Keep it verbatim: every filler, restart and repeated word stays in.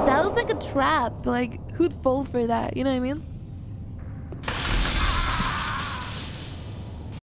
Like, that was like a trap. Like, who'd fall for that? You know what I mean?